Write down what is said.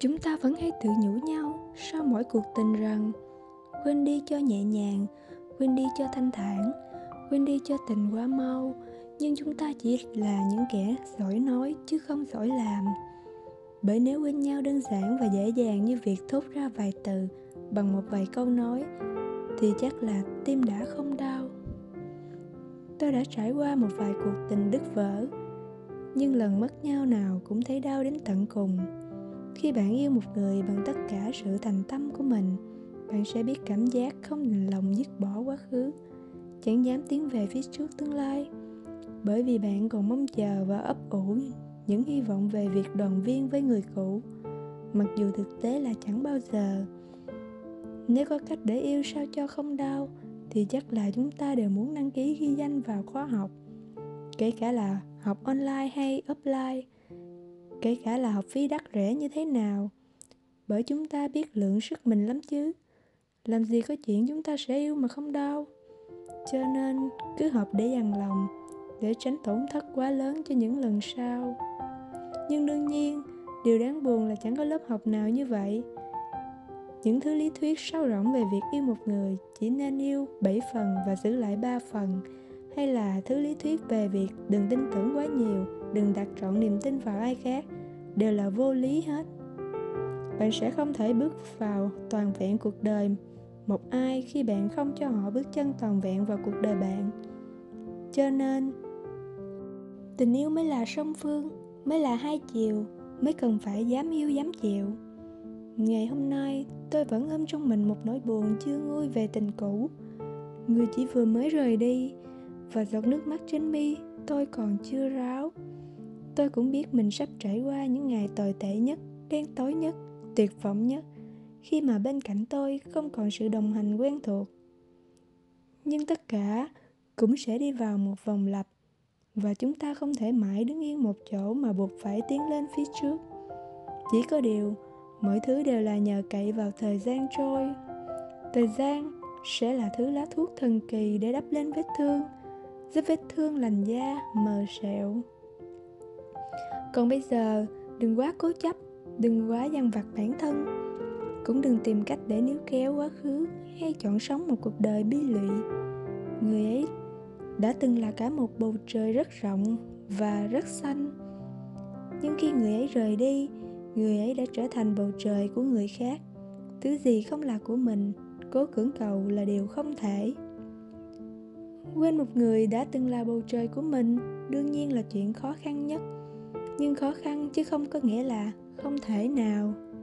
Chúng ta vẫn hay tự nhủ nhau sau mỗi cuộc tình rằng quên đi cho nhẹ nhàng, quên đi cho thanh thản, quên đi cho tình quá mau. Nhưng chúng ta chỉ là những kẻ giỏi nói chứ không giỏi làm. Bởi nếu quên nhau đơn giản và dễ dàng như việc thốt ra vài từ bằng một vài câu nói thì chắc là tim đã không đau. Tôi đã trải qua một vài cuộc tình đứt vỡ, nhưng lần mất nhau nào cũng thấy đau đến tận cùng. Khi bạn yêu một người bằng tất cả sự thành tâm của mình, bạn sẽ biết cảm giác không đành lòng dứt bỏ quá khứ, chẳng dám tiến về phía trước tương lai, bởi vì bạn còn mong chờ và ấp ủ những hy vọng về việc đoàn viên với người cũ, mặc dù thực tế là chẳng bao giờ. Nếu có cách để yêu sao cho không đau thì chắc là chúng ta đều muốn đăng ký ghi danh vào khóa học, kể cả là học online hay offline, kể cả là học phí đắt rẻ như thế nào, bởi chúng ta biết lượng sức mình lắm chứ. Làm gì có chuyện chúng ta sẽ yêu mà không đau. Cho nên cứ học để dằn lòng, để tránh tổn thất quá lớn cho những lần sau. Nhưng đương nhiên, điều đáng buồn là chẳng có lớp học nào như vậy. Những thứ lý thuyết sáo rỗng về việc yêu một người chỉ nên yêu 7 phần và giữ lại 3 phần, hay là thứ lý thuyết về việc đừng tin tưởng quá nhiều, đừng đặt trọn niềm tin vào ai khác, đều là vô lý hết. Bạn sẽ không thể bước vào toàn vẹn cuộc đời một ai khi bạn không cho họ bước chân toàn vẹn vào cuộc đời bạn. Cho nên tình yêu mới là song phương, mới là hai chiều, mới cần phải dám yêu dám chịu. Ngày hôm nay tôi vẫn ôm trong mình một nỗi buồn chưa nguôi về tình cũ, người chỉ vừa mới rời đi, và giọt nước mắt trên mi tôi còn chưa ráo. Tôi cũng biết mình sắp trải qua những ngày tồi tệ nhất, đen tối nhất, tuyệt vọng nhất, khi mà bên cạnh tôi không còn sự đồng hành quen thuộc. Nhưng tất cả cũng sẽ đi vào một vòng lặp, và chúng ta không thể mãi đứng yên một chỗ mà buộc phải tiến lên phía trước. Chỉ có điều, mọi thứ đều là nhờ cậy vào thời gian trôi. Thời gian sẽ là thứ lá thuốc thần kỳ để đắp lên vết thương, giúp vết thương lành da, mờ sẹo. Còn bây giờ, đừng quá cố chấp, đừng quá dằn vặt bản thân, cũng đừng tìm cách để níu kéo quá khứ hay chọn sống một cuộc đời bi lụy. Người ấy đã từng là cả một bầu trời rất rộng và rất xanh. Nhưng khi người ấy rời đi, người ấy đã trở thành bầu trời của người khác. Thứ gì không là của mình, cố cưỡng cầu là điều không thể. Quên một người đã từng là bầu trời của mình đương nhiên là chuyện khó khăn nhất. Nhưng khó khăn chứ không có nghĩa là không thể nào.